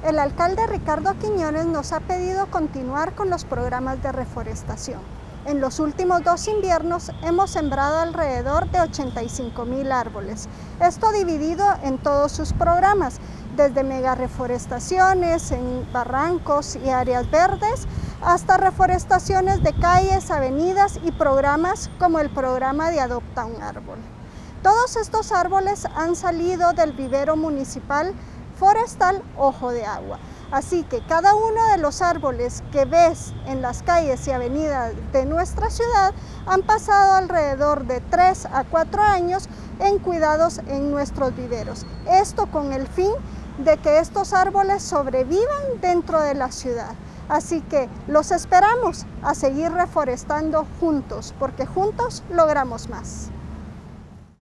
El alcalde Ricardo Quiñones nos ha pedido continuar con los programas de reforestación. En los últimos 2 inviernos hemos sembrado alrededor de 85.000 árboles. Esto dividido en todos sus programas, desde mega reforestaciones en barrancos y áreas verdes, hasta reforestaciones de calles, avenidas y programas como el programa de Adopta un Árbol. Todos estos árboles han salido del vivero municipal forestal Ojo de Agua. Así que cada uno de los árboles que ves en las calles y avenidas de nuestra ciudad han pasado alrededor de 3 a 4 años en cuidados en nuestros viveros. Esto con el fin de que estos árboles sobrevivan dentro de la ciudad. Así que los esperamos a seguir reforestando juntos, porque juntos logramos más.